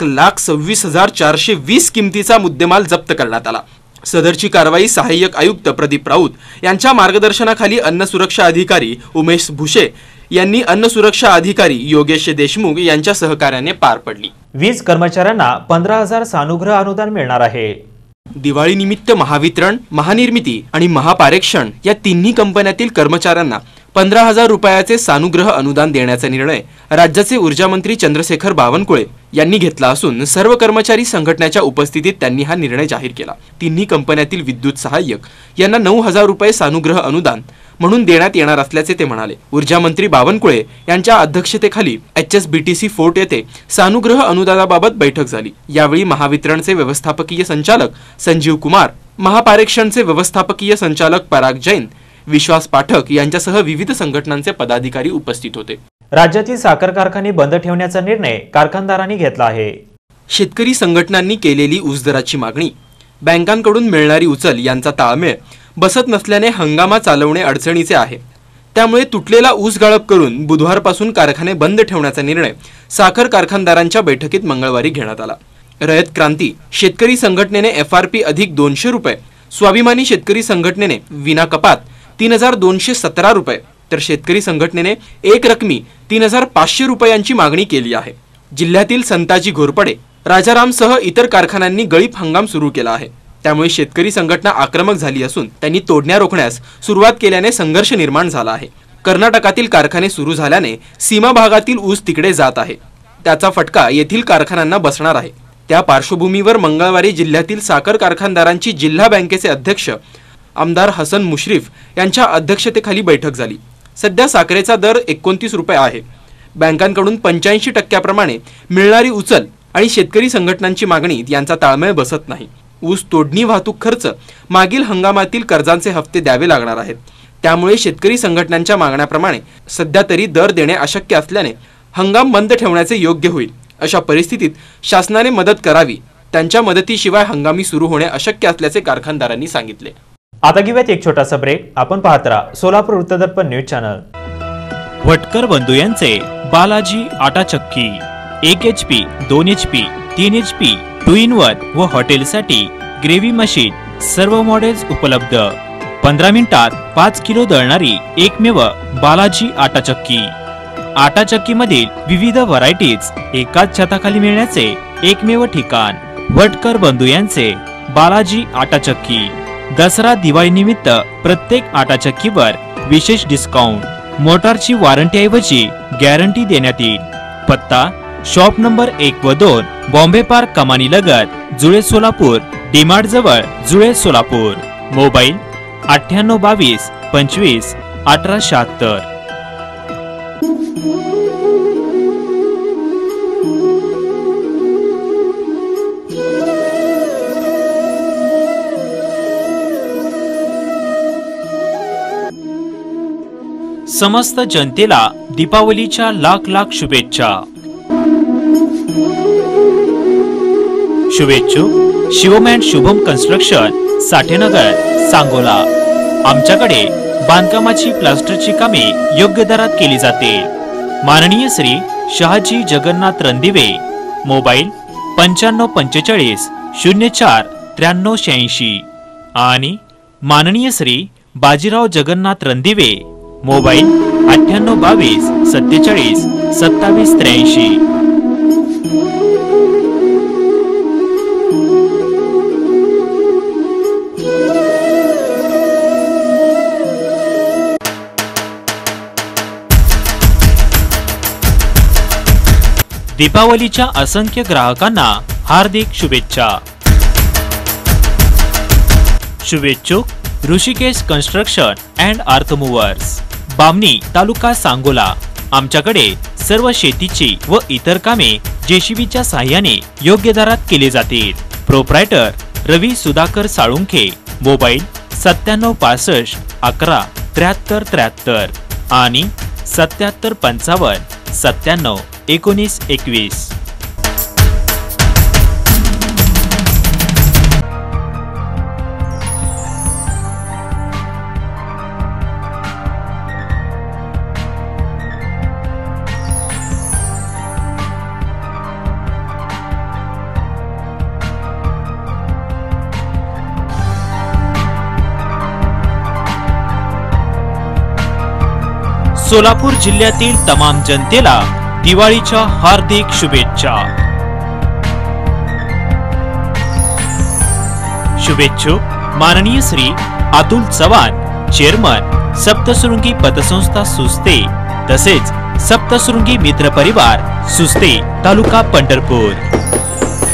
1,26,420 किमतीचा मुद्देमाल जप्त करण्यात आला. सदरची कारवाई सहाय्यक आयुक्त प्रदीप राऊत यांच्या मार्गदर्शनाखाली अन्न सुरक्षा अधिकारी उमेश भुसे यांनी अन्न सुरक्षा अधिकारी योगेश देशमुख यांच्या सहकार्याने पार पडली. वीज कर्मचाऱ्यांना 15,000 सानुग्रह अनुदान मिळणार आहे. दिवाळी निमित्त महावितरण, महानिर्मिती आणि महापारेक्षण या तिन्ही कंपन्यातील कर्मचाऱ्यांना 15,000 रुपयाचे सानुग्रह अनुदान देण्याचा निर्णय राज्याचे ऊर्जा मंत्री चंद्रशेखर बावनकुळे यांनी घेतला असून सर्व कर्मचारी संघटनेच्या उपस्थितीत त्यांनी हा निर्णय जाहीर केला. तिन्ही कंपन्यातील विद्युत सहाय्यक यांना 9,000 रुपये सानुग्रह अनुदान, म्हणून देण्यात येणार असल्याचे ते म्हणाले। ऊर्जा मंत्री बावनकुळे यांच्या अध्यक्षतेखाली HSBTC फोर्ट येथे सानुग्रह अनुदानाबाबत बैठक झाली। यावेळी महावितरणचे व्यवस्थापकीय संचालक संजीव कुमार, महापारेषणचे व्यवस्थापकीय संचालक पराग जैन, विश्वास पाठक यांच्यासह विविध संघटनांचे पदाधिकारी उपस्थित होते। राज्यातील साखर कारखाने बंद ठेवण्याचा निर्णय कारखानदारांनी घेतला आहे। शेतकरी संघटनांनी केलेली ऊस दराची मागणी, बँकांकडून मिळणारी उचल यांचा ताळमेळ बसत नसल्याने हंगामा चालवणे अडचणीचे आहे। त्यामुळे तुटलेला ऊस गाळप करून बुधवारपासून कारखाने बंद ठेवण्याचा निर्णय साखर कारखानदारांच्या बैठकीत मंगळवारी घेण्यात आला। रयत क्रांती शेतकरी संघटनेने FRP अधिक 200 रुपये, स्वाभिमानी शेतकरी संघटनेने विना कपात 3217 रुपये, तर शेतकरी संघटनेने एक रकमी 3500 रुपयांची मागणी केली आहे। जिल्ह्यातील संताजी घोरपडे, राजारामसह इतर कारखान्यांनी गळीत हंगाम सुरू केला आहे। त्यामुळे शेतकरी संघटना आक्रमक झाली असून त्यांनी तोडण्या रोखण्यास सुरुवात केल्याने संघर्ष निर्माण झाला आहे। कर्नाटकातील कारखाने सुरू झाल्याने सीमा भागातील ऊस तिकडे जात आहे, त्याचा फटका येथील कारखान्यांना बसणार आहे। त्या पार्श्वभूमीवर मंगळवारी जिल्ह्यातील साखर कारखानदारांची जिल्हा बँकेचे अध्यक्ष आमदार हसन मुश्रीफ यांच्या अध्यक्षतेखाली बैठक झाली। सध्या साखरेचा दर 29 रुपये आहे। बँकांकडून 85% मिळणारी उचल आणि शेतकरी संघटनांची मागणी यांचा ताळमेळ बसत नाही। ऊस तोडणी, वाहतूक खर्च, मागील हंगामातील कर्जांचे हप्ते द्यावे लागणार आहेत। त्यामुळे शेतकरी संघटनांच्या मागण्याप्रमाणे सध्या तरी दर देणे अशक्य असल्याने हंगाम बंद ठेवण्याचे योग्य होईल। अशा परिस्थितीत शासनाने मदत करावी, त्यांच्या मदतीशिवाय हंगामी सुरू होणे अशक्य असल्याचे कारखानदारांनी सांगितले। आता घेऊयात एक छोटासा ब्रेक। आपण पाहत राहा सोलापूर वृत्तदर्पण न्यूज चॅनल। वटकर बंधू यांचे बालाजी आटा चक्की 1 HP, 2 HP, 3 HP, 2 in 1 व हॉटेलसाठी ग्रेव्ही मशीन, सर्व मॉडेल्स उपलब्ध। 15 मिनिटात 5 किलो दळणारी एकमेव बालाजी आटा चक्की। आटा चक्की मधील विविध व्हरायटीज एकाच छताखाली मिळण्याचे एकमेव ठिकाण वटकर बंधू यांचे बालाजी आटा चक्की। दसरा दिवाळी निमित्त प्रत्येक आटा चक्कीवर विशेष डिस्काउंट, मोटारची वॉरंटी ऐवजी गॅरंटी देण्यात येईल। पत्ता शॉप नंबर 1 व 2, बॉम्बे पार्क कमानी लगत, जुळे सोलापूर, डीमार्ट जवळ, जुळे सोलापूर। मोबाईल 9822 25 1876। समस्त जनतेला दीपावलीच्या लाख लाख शुभेच्छा। शुभेच्छुक शिवम अँड शुभम कन्स्ट्रक्शन, साठेनगर, सांगोला। आमच्याकडे बांधकामाची प्लास्टरची कामे योग्य दरात केली जाते। माननीय श्री शहाजी जगन्नाथ रणदिवे। मोबाईल 9545 04 9386 आणि माननीय श्री बाजीराव जगन्नाथ रणदिवे। मोबाईल 9822 47 27 83। दीपावलीच्या असंख्य ग्राहकांना हार्दिक शुभेच्छा। शुभेच्छुक Hrishikesh construction and earth movers, Bamani, तालुका सांगोला। आमच्याकडे सर्व शेतीची व इतर कामे JCBच्या सहाय्याने योग्य दरात केले जातील। प्रोप्रायटर रवी सुधाकर साळुंखे। मोबाईल 9765 11 73 73 आणि 7755 97 19 21। सोलापूर जिल्ह्यातील तमाम जनतेला दिवाळीच्या हार्दिक शुभेच्छा। शुभेच्छुक माननीय श्री अतुल चव्हाण, चेअरमन, सप्तशृंगी पतसंस्था सुस्ते, तसेच सप्तशृंगी मित्र परिवार सुस्ते, तालुका पंढरपूर।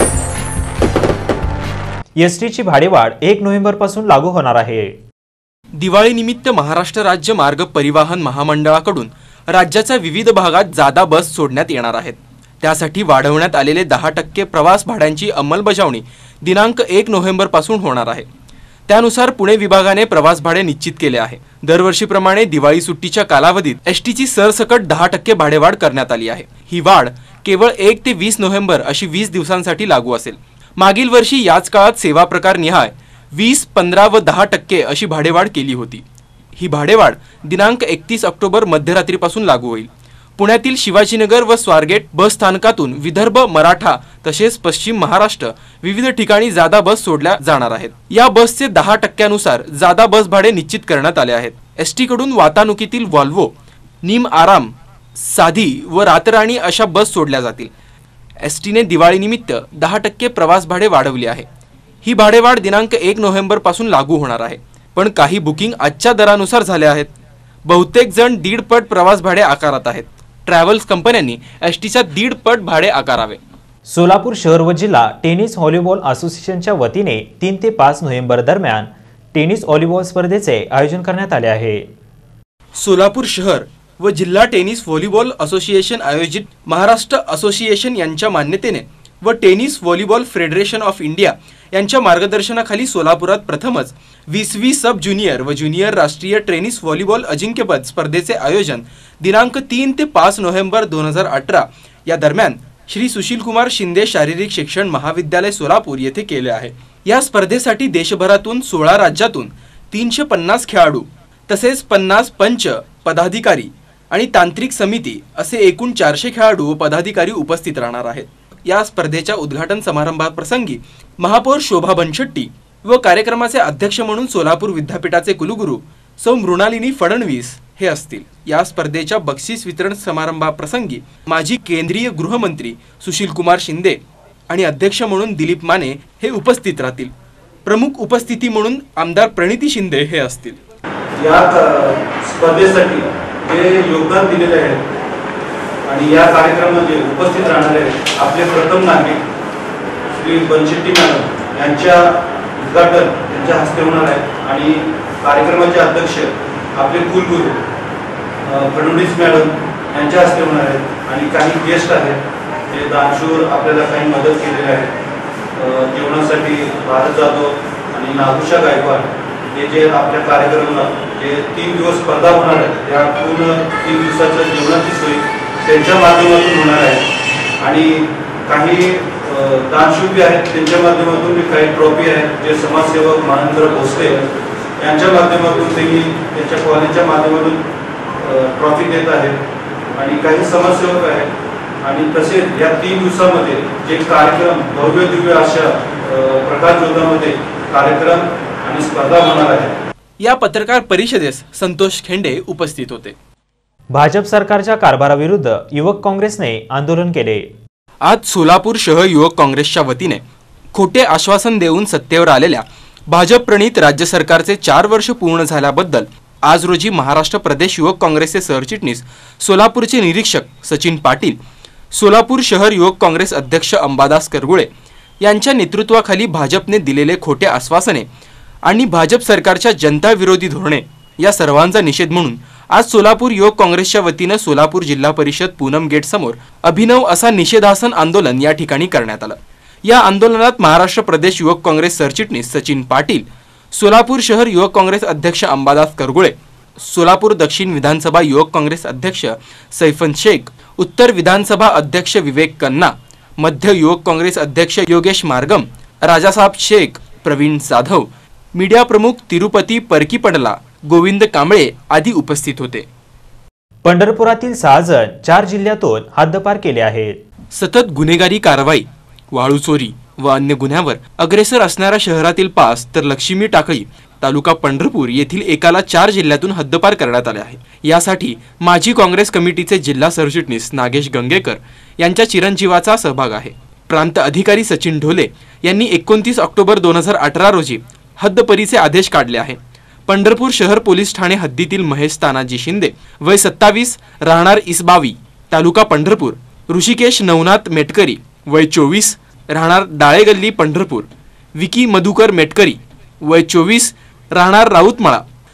एसटीची भाडेवाढ 1 नोव्हेंबर पासून लागू होणार आहे। दिवाळीनिमित्त महाराष्ट्र राज्य मार्ग परिवहन महामंडळाकडून राज्याच्या विविध भागात जादा बस सोडण्यात येणार आहेत। त्यासाठी वाढवण्यात आलेले 10% प्रवास भाड्यांची अंमलबजावणी दिनांक 1 नोव्हेंबर पासून होणार आहे। त्यानुसार पुणे विभागाने प्रवास भाडे निश्चित केले आहे। दरवर्षीप्रमाणे दिवाळी सुट्टीच्या कालावधीत एसटीची सरसकट 10% भाडेवाढ करण्यात आली आहे। ही वाढ केवळ 1 ते 20 नोव्हेंबर अशी 20 दिवसांसाठी लागू असेल। मागील वर्षी याच काळात सेवा प्रकार निहाय 20, 15 व 10% अशी भाडेवाढ केली होती। ही भाडेवाढ दिनांक 31 ऑक्टोबर मध्यरात्रीपासून लागू होईल। पुण्यातील शिवाजीनगर व स्वारगेट बस स्थानकातून विदर्भ, मराठा तसेच पश्चिम महाराष्ट्र विविध ठिकाणी जादा बस सोडल्या जाणार आहेत। या बसचे 10%नुसार जादा बस भाडे निश्चित करण्यात आले आहेत। एसटी कडून वातानुकीतील वॉल्वो, निम आराम, साधी व रातराणी अशा बस सोडल्या जातील। एसटीने दिवाळीनिमित्त 10% प्रवास भाडे वाढवले आहे। ही भाडेवाढ दिनांक 1 नोव्हेंबर पासून लागू होणार आहे, पण काही बुकिंग आजच्या दरानुसार झाले आहेत। बहुतेक जण 1.5 पट प्रवास भाडे आकारत आहेत। ट्रॅव्हल्स कंपन्यांनी एसटीच्या 1.5 पट भाडे आकारावे। सोलापूर शहर व जिल्हा टेनिस व्हॉलीबॉल असोसिएशनच्या वतीने 3 ते 5 नोव्हेंबर दरम्यान टेनिस व्हॉलीबॉल स्पर्धेचे आयोजन करण्यात आले आहे। सोलापूर शहर व जिल्हा टेनिस व्हॉलीबॉल असोसिएशन आयोजित महाराष्ट्र असोसिएशन यांच्या मान्यतेने व tennis volleyball federation of India यांच्या मार्गदर्शनाखाली सोलापुरात प्रथमच 20वी सब ज्युनियर व ज्युनियर राष्ट्रीय टेनिस व्हॉलीबॉल अजिंक्यपद स्पर्धेचे आयोजन दिनांक 3 ते 5 नोव्हेंबर 2018 या दरम्यान श्री सुशीलकुमार शिंदे शारीरिक शिक्षण महाविद्यालय सोलापूर येथे केले आहे। या स्पर्धेसाठी देशभरातून 16 राज्यातून 350 खेळाडू तसेच 50 पंच, पदाधिकारी आणि तांत्रिक समिती असे एकूण 400 खेळाडू व पदाधिकारी उपस्थित राहणार आहेत। या स्पर्धेच्या उद्घाटन समारंभाप्रसंगी महापौर शोभा बनशेट्टी व कार्यक्रमाचे अध्यक्ष म्हणून सोलापूर विद्यापीठाचे कुलगुरू सौ मृणालिनी फडणवीस हे असतील। या स्पर्धेच्या बक्षीस वितरण समारंभाप्रसंगी माजी केंद्रीय गृहमंत्री सुशीलकुमार शिंदे आणि अध्यक्ष म्हणून दिलीप माने हे उपस्थित राहतील। प्रमुख उपस्थिती म्हणून आमदार प्रणिती शिंदे हे असतील। या स्पर्धेसाठी जे योगदान दिलेले आहे आणि या कार्यक्रमामध्ये उपस्थित राहणारे आपले प्रथम नागरिक श्री बनशेट्टी मॅडम यांच्या उद्घाटन त्यांच्या हस्ते होणार आहे आणि कार्यक्रमाचे अध्यक्ष आपले कुलगुरू फडणवीस मॅडम यांच्या हस्ते होणार आहेत आणि काही गेस्ट आहेत ते दानशूर आपल्याला काही मदत केलेली आहे। जेवणासाठी भारत जाधव आणि नागुशा गायकवाड हे जे आपल्या कार्यक्रमाला जे 3 दिवस स्पर्धा होणार आहे त्या पूर्ण 3 दिवसाच्या जेवणाची सोय त्यांच्या माध्यमातून होणार आहे आणि काही दानशूर आहेत त्यांच्या माध्यमातून काही ट्रॉफी आहेत जे समाजसेवक महेंद्र भोसले यांच्या माध्यमातून त्यांनी त्यांच्या कॉलेजच्या माध्यमातून ट्रॉफी देत आहेत आणि काही समाजसेवक आहेत आणि तसेच या 3 दिवसामध्ये जे कार्यक्रम भव्य दिव्य अशा प्रकाशझोतामध्ये कार्यक्रम आणि स्पर्धा होणार आहे। या पत्रकार परिषदेस संतोष खेंडे उपस्थित होते। भाजप सरकारच्या कारभाराविरुद्ध युवक काँग्रेसने आंदोलन केले। आज सोलापूर शहर युवक काँग्रेसच्या वतीने खोटे आश्वासन देऊन सत्तेवर आलेल्या भाजप प्रणीत राज्य सरकारचे 4 वर्ष पूर्ण झाल्याबद्दल आज रोजी महाराष्ट्र प्रदेश युवक काँग्रेसचे सरचिटणीस सोलापूरचे निरीक्षक सचिन पाटील, सोलापूर शहर युवक काँग्रेस अध्यक्ष अंबादास करगुळे यांच्या नेतृत्वाखाली भाजपने दिलेले खोटे आश्वासने आणि भाजप सरकारच्या जनता विरोधी धोरणे या सर्वांचा निषेध म्हणून आज सोलापूर युवक काँग्रेसच्या वतीने सोलापूर जिल्हा परिषद पूनम गेट समोर अभिनव असा निषेधासन आंदोलन या ठिकाणी करण्यात आलं। या आंदोलनात महाराष्ट्र प्रदेश युवक काँग्रेस सरचिटणीस सचिन पाटील, सोलापूर शहर युवक काँग्रेस अध्यक्ष अंबादास करगुळे, सोलापूर दक्षिण विधानसभा युवक काँग्रेस अध्यक्ष सैफन शेख, उत्तर विधानसभा अध्यक्ष विवेक कन्ना, मध्य युवक काँग्रेस अध्यक्ष योगेश मार्गम, राजासाहेब शेख, प्रवीण जाधव, मीडिया प्रमुख तिरुपती परकीपडला, गोविंद कांबळे आदी उपस्थित होते। पंढरपुरातील 6 जण 4 जिल्ह्यातून हद्दपार केले आहेत। सतत गुन्हेगारी कारवाई, वाळू चोरी व अन्य गुन्ह्यावर अग्रेसर असणाऱ्या शहरातील 5 तर लक्ष्मी टाकळी तालुका पंढरपूर येथील एकाला 4 जिल्ह्यातून हद्दपार करण्यात आले आहे। यासाठी माजी काँग्रेस कमिटीचे जिल्हा सरचिटणीस नागेश गंगेकर यांच्या चिरंजीवाचा सहभाग आहे। प्रांत अधिकारी सचिन ढोले यांनी 29 ऑक्टोबर 2018 रोजी हद्दपरीचे आदेश काढले आहे। पंढरपूर शहर पोलीस ठाणे हद्दीतील महेश तानाजी शिंदे वय 27 राहणार इसबावी तालुका पंढरपूर, ऋषिकेश नवनाथ मेटकरी वय 24 राहणार डाळेगल्ली पंढरपूर, विकी मधुकर मेटकरी वय 24 राहणार राऊतमाळा,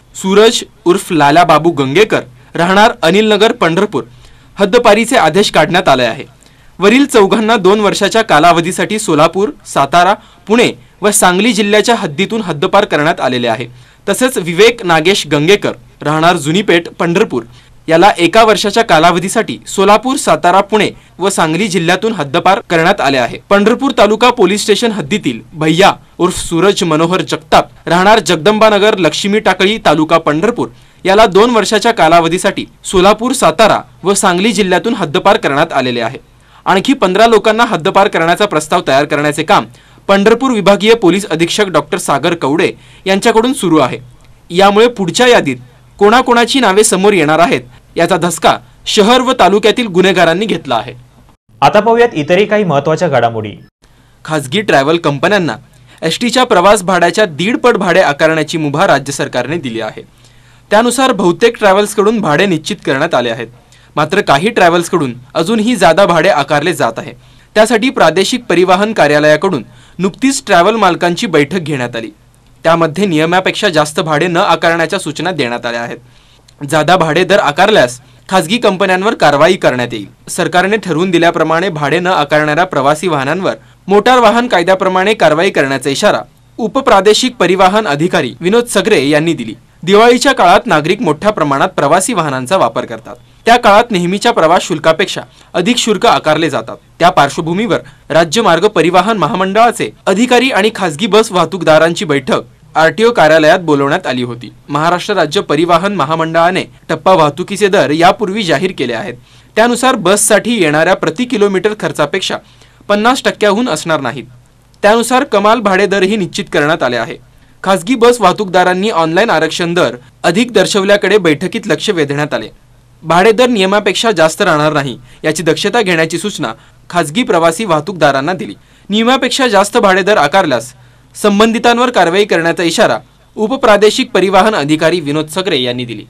सूरज उर्फ लाला बाबू गंगेकर राहणार अनिल नगर पंढरपूर हद्दपारीचे आदेश काढण्यात आले आहे। वरील चौघांना 2 वर्षाच्या कालावधीसाठी सोलापूर, सातारा, पुणे व सांगली जिल्ह्याच्या हद्दीतून हद्दपार करण्यात आलेले आहे। तसेच विवेक नागेश गंगेकर राहणार जुनीपेठ पंढरपूर याला 1 वर्षाच्या कालावधीसाठी सोलापूर, सातारा, पुणे व सांगली जिल्ह्यातून हद्दपार करण्यात आले आहे। पंढरपूर तालुका पोलीस स्टेशन हद्दीतील भैया उर्फ सूरज मनोहर जगताप राहणार जगदंबानगर लक्ष्मी टाकळी तालुका पंढरपूर याला 2 वर्षाच्या कालावधीसाठी सोलापूर, सातारा व सांगली जिल्ह्यातून हद्दपार करण्यात आलेले आहे। आणखी 15 लोकांना हद्दपार करण्याचा प्रस्ताव तयार करण्याचे काम पंढरपूर विभागीय पोलीस अधीक्षक डॉक्टर सागर कवडे यांच्याकडून सुरू आहे। यामुळे पुढच्या यादीत कोणाकोणाची नावे समोर येणार आहेत याचा धसका शहर व तालुक्यातील गुन्हेगारांनी घेतला आहे। आता पाहूयात इतरही काही महत्त्वाच्या घडामोडी। खासगी ट्रॅव्हल कंपन्यांना एसटीच्या प्रवास भाड्याच्या 1.5 पट भाडे आकारण्याची मुभा राज्य सरकारने दिली आहे। त्यानुसार बहुतेक ट्रॅव्हल्सकडून भाडे निश्चित करण्यात आले आहेत। मात्र काही ट्रॅव्हल्सकडून अजूनही जादा भाडे आकारले जात आहे। त्यासाठी प्रादेशिक परिवहन कार्यालयाकडून नुकतीच ट्रॅव्हल मालकांची बैठक घेण्यात आली। त्यामध्ये नियमापेक्षा जास्त भाडे न आकारण्याच्या सूचना देण्यात आल्या आहेत। जादा भाडे दर आकारल्यास खासगी कंपन्यांवर कारवाई करण्यात येईल। सरकारने ठरवून दिल्याप्रमाणे भाडे न आकारणाऱ्या प्रवासी वाहनांवर मोटार वाहन कायद्याप्रमाणे कारवाई करण्याचा इशारा उपप्रादेशिक परिवहन अधिकारी विनोद सगरे यांनी दिली। दिवाळीच्या काळात नागरिक मोठ्या प्रमाणात प्रवासी वाहनांचा वापर करतात। त्या काळात नेहमीच्या प्रवास शुल्कापेक्षा अधिक शुल्क आकारले जातात। त्या पार्श्वभूमीवर राज्य मार्ग परिवहन महामंडळाचे अधिकारी आणि खासगी बस वाहतूकदारांची बैठक आरटीओ कार्यालयात बोलवण्यात आली होती। महाराष्ट्र राज्य परिवहन महामंडळाने टप्पा वाहतुकीचे दर यापूर्वी जाहीर केले आहेत। त्यानुसार बससाठी येणाऱ्या प्रति किलोमीटर खर्चापेक्षा 50% असणार नाहीत। त्यानुसार कमाल भाडे दरही निश्चित करण्यात आले आहे। खासगी बस वाहतूकदारांनी ऑनलाईन आरक्षण दर अधिक दर्शवल्याकडे बैठकीत लक्ष वेधण्यात आले। भाडे दर नियमापेक्षा जास्त राहणार नाही याची दक्षता घेण्याची सूचना खासगी प्रवासी वाहतूकदारांना दिली। नियमापेक्षा जास्त भाडे दर आकारल्यास संबंधितांवर कारवाई करण्याचा इशारा उपप्रादेशिक परिवहन अधिकारी विनोद सगरे यांनी दिली।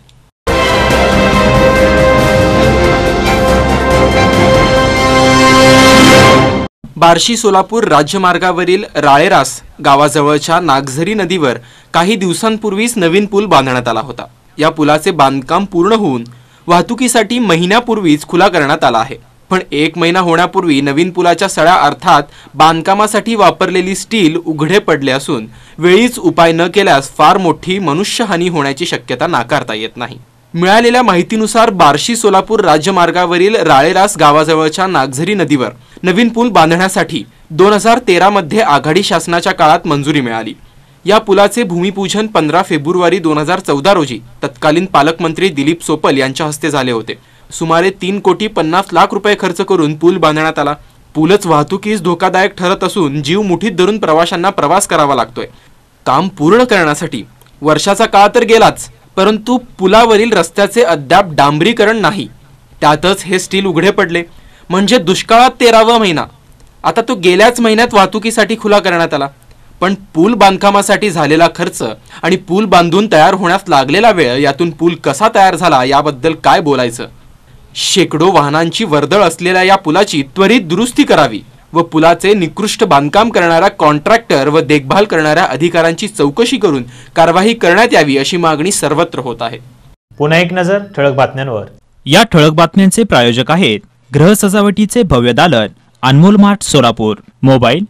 बार्शी सोलापूर राज्यमार्गावरील राळेरास गावाजवळच्या नागझरी नदीवर काही दिवसांपूर्वीच नवीन पूल बांधण्यात आला होता। या पुलाचे बांधकाम पूर्ण होऊन वाहतुकीसाठी महिन्यापूर्वीच खुला करण्यात आला आहे। पण 1 महिना होण्यापूर्वी नवीन पुलाच्या सळ्या अर्थात बांधकामासाठी वापरलेली स्टील उघडे पडले असून वेळीच उपाय न केल्यास फार मोठी मनुष्यहानी होण्याची शक्यता नाकारता येत नाही। मिळालेल्या माहितीनुसार बार्शी सोलापूर राज्यमार्गावरील राळेरास गावाजवळच्या नागझरी नदीवर नवीन पूल बांधण्यासाठी 2013 मध्ये आघाडी शासनाच्या काळात मंजुरी मिळाली। या पुलाचे भूमिपूजन 15 फेब्रुवारी 2014 रोजी तत्कालीन पालकमंत्री दिलीप सोपल यांच्या हस्ते झाले होते। सुमारे 3,50,00,000 रुपये खर्च करून पूल बांधण्यात आला। पूलच वाहतुकीस धोकादायक ठरत असून जीव मुठीत धरून प्रवाशांना प्रवास करावा लागतोय। काम पूर्ण करण्यासाठी वर्षाचा काळ तर गेलाच, परंतु पुलावरील रस्त्याचे अद्याप डांबरीकरण नाही। त्यातच हे स्टील उघडे पडले म्हणजे दुष्काळात 13वा महिना। आता तो गेल्याच महिन्यात वाहतुकीसाठी खुला करण्यात आला। पण पूल बांधकामासाठी झालेला खर्च आणि पूल बांधून तयार होण्यास लागलेला वेळ यातून पूल कसा तयार झाला याबद्दल काय बोलायचं। शेकडो वाहनांची वर्दळ असलेल्या या पुलाची त्वरित दुरुस्ती करावी व पुलाचे निकृष्ट बांधकाम करणाऱ्या कॉन्ट्रॅक्टर व देखभाल करणाऱ्या अधिकाऱ्यांची चौकशी करून कारवाई करण्यात यावी अशी मागणी सर्वत्र होत आहे। पुन्हा एक नजर ठळक बातम्यांवर। या ठळक बातम्यांचे प्रायोजक आहेत गृह सजावटीचे भव्य दालन अनमोल मार्ट सोलापूर। मोबाईल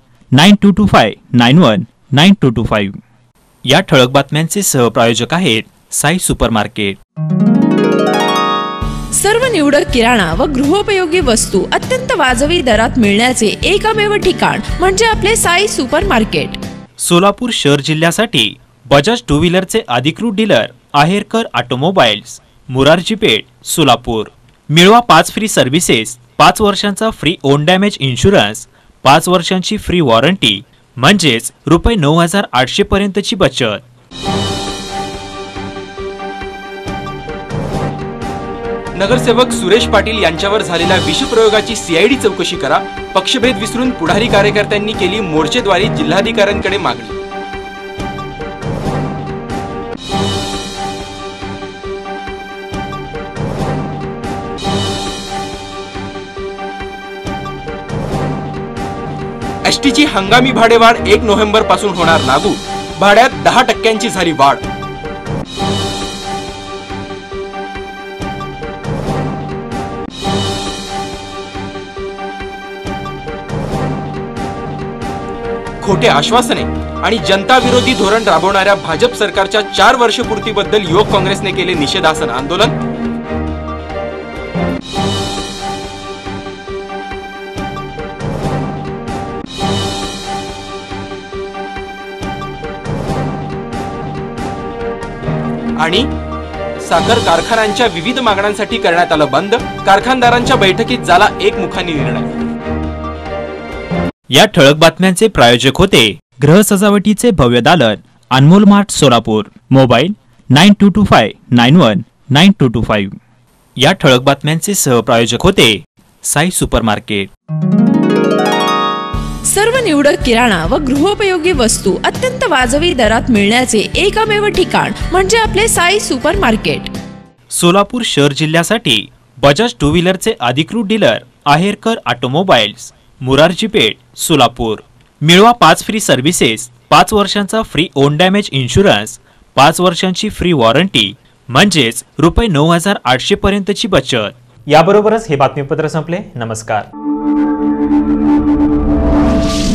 9225919225। या ठळक बातम्यांचे सहप्रायोजक आहेत साई सुपरमार्केट। सर्व निवडक किराणा व गृहोपयोगी वस्तू अत्यंत वाजवी दरात मिळण्याचे एकमेव ठिकाण म्हणजे आपले साई सुपरमार्केट। सोलापूर शहर जिल्ह्यासाठी बजाज 2 व्हीलरचे अधिकृत डीलर आहेरकर ऑटोमोबाईल्स, मुरारजी पेठ, सोलापूर। मिळवा 5 फ्री सर्व्हिसेस, 5 वर्षांचा फ्री ओन डॅमेज इन्शुरन्स, 5 वर्षांची फ्री वॉरंटी म्हणजेच रुपये 9,800 पर्यंतची बचत। नगरसेवक सुरेश पाटील यांच्यावर झालेल्या विषप्रयोगाची सीआयडी चौकशी करा। पक्षभेद विसरून पुढारी कार्यकर्त्यांनी केली मोर्चेद्वारे जिल्हाधिकाऱ्यांकडे मागणी। एसटीची हंगामी भाडेवाढ 1 नोव्हेंबर पासून होणार लागू। भाड्यात 10% झाली वाढ। खोटे आश्वासने आणि जनता विरोधी धोरण राबवणाऱ्या भाजप सरकारच्या 4 वर्षपूर्तीबद्दल युवक काँग्रेसने केले निषेधासन आंदोलन. आणि साखर कारखान्यांच्या विविध मागण्यांसाठी करण्यात आलं बंद. कारखानदारांच्या बैठकीत झाला एकमुखानी निर्णय. या ठळक बातम्यांचे प्रायोजक होते गृह सजावटीचे भव्य दालन अनमोल मार्ट सोलापूर. मोबाईल 9225919225. या ठळक बातम्यांचे सहप्रायोजक होते साई सुपरमार्केट. सर्व निवडक किराणा व गृहोपयोगी वस्तू अत्यंत वाजवी दरात मिळण्याचे एकमेव ठिकाण म्हणजे आपले साई सुपर मार्केट. सोलापूर शहर जिल्ह्यासाठी बजाज टू व्हीलरचे अधिकृत डीलर आहेरकर ऑटोमोबाईल्स, मुरारजी पेठ, सोलापूर. मिळवा 5 फ्री सर्व्हिसेस, 5 वर्षांचा फ्री ओन डॅमेज इन्शुरन्स, 5 वर्षांची फ्री वॉरंटी, म्हणजेच ₹9,800 पर्यंतची बचत. याबरोबरच हे बातमीपत्र संपले. नमस्कार.